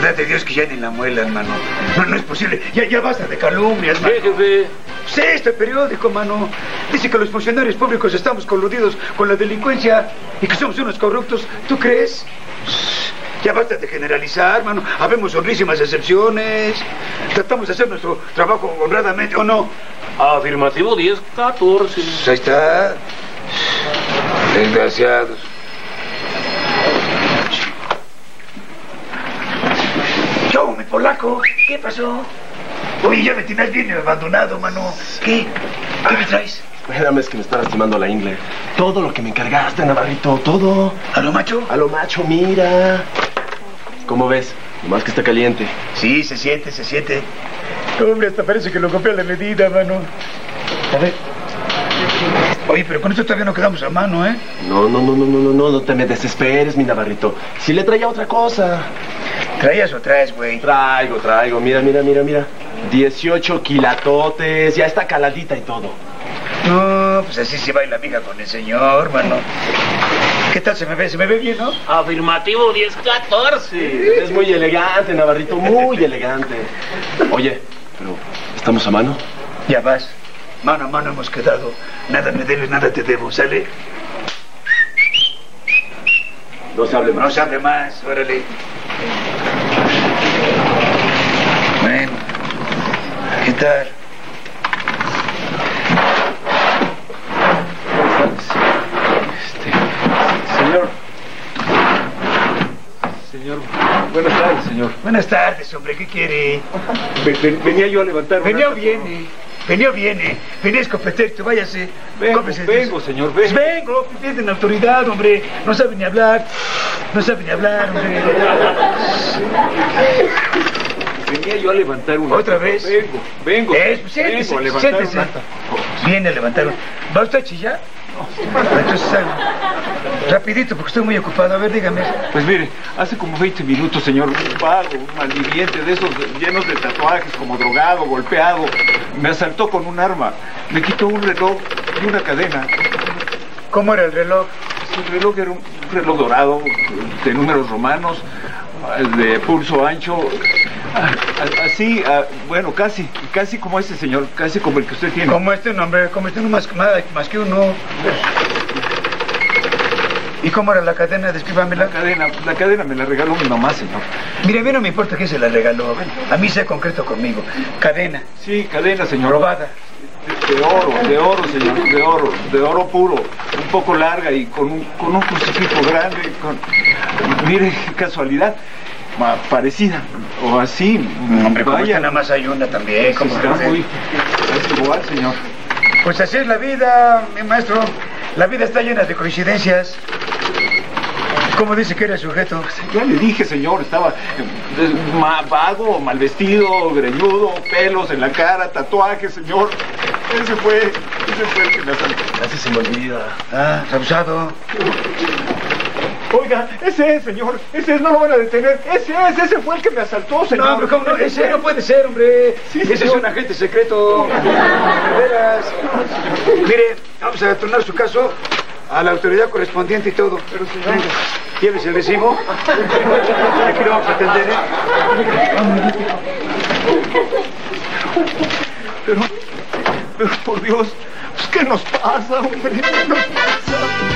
Verdad de Dios que ya ni la muela, hermano. No es posible. Ya basta de calumnias, mano. ¿Qué, jefe? Sí, este periódico, mano. Dice que los funcionarios públicos estamos coludidos con la delincuencia y que somos unos corruptos. ¿Tú crees? Ya basta de generalizar, mano. Habemos honrísimas excepciones. Tratamos de hacer nuestro trabajo honradamente, ¿o no? Afirmativo 10-14. Pues ahí está. Desgraciados. Yo, mi polaco, ¿qué pasó? Oye, ya me tienes bien abandonado, mano. ¿Qué? ¿Qué me traes? Espérame, es que me está lastimando la ingle. Todo lo que me encargaste, Navarrito, todo. ¿A lo macho? A lo macho, mira. ¿Cómo ves? Nomás que está caliente. Sí, se siente. Hombre, hasta parece que lo copió a la medida, mano. A ver. Oye, pero con esto todavía no quedamos a mano, ¿eh? No te me desesperes, mi Navarrito. Si le traía otra cosa. ¿Traías o traes, güey? Traigo. Mira. 18 kilatotes, ya está caladita y todo. No, pues así se baila amiga con el señor, mano. ¿Qué tal se me ve? ¿Se me ve bien, no? Afirmativo 10-14. Es muy elegante, Navarrito, muy elegante. Oye, pero ¿estamos a mano? Ya vas. Mano a mano hemos quedado. Nada me debes, nada te debo, ¿sale? No se hable más. No se hable más, órale. Bueno, ¿qué tal? Señor, buenas tardes, señor. Buenas tardes, hombre, ¿qué quiere? Venía yo a levantar una... Venía viene. Venía a escopeterte, váyase. Vengo, señor, Pues vengo, pierden autoridad, hombre. No sabe ni hablar, hombre. Venía yo a levantar una... ¿Otra vez? Vengo. Siéntese, a levantar siéntese. una... Viene a levantar. ¿Va usted a chillar? Entonces, rapidito, porque estoy muy ocupado. A ver, dígame. Pues mire, hace como 20 minutos, señor, un vago, un malviviente de esos llenos de tatuajes, como drogado, golpeado, me asaltó con un arma. Me quitó un reloj y una cadena. ¿Cómo era el reloj? El reloj era un reloj dorado, de números romanos, de pulso ancho, así, bueno, casi como ese señor, casi como el que usted tiene. Como este nombre, no más que uno. ¿Y cómo era la cadena? Descríbamela. La cadena me la regaló mi mamá, señor. Mire, a mí no me importa quién se la regaló. A mí sea concreto conmigo. Cadena. Sí, cadena, señor. Robada. De oro, señor, de oro puro, un poco larga y con un crucifijo grande, mire, qué casualidad, parecida, o así, hombre, vaya. Nada más hay una también, como está muy, es igual, señor. Pues así es la vida, mi maestro, la vida está llena de coincidencias. ¿Cómo dice que era el sujeto? Ya le dije, señor, estaba vago, mal vestido, greñudo, pelos en la cara, tatuajes, señor. Ese fue el que me asaltó. Casi se me olvida. Abusado. Oiga, ese es, señor, no lo van a detener. Ese fue el que me asaltó, señor. No, pero ¿cómo no? Ese no puede ser, hombre. Sí, ese es un agente secreto. De veras. Mire, vamos a turnar su caso a la autoridad correspondiente y todo. Pero, señor... Llévese el recibo. Aquí lo vamos a atender, Pero por Dios, ¿qué nos pasa, hombre? ¿Qué nos pasa?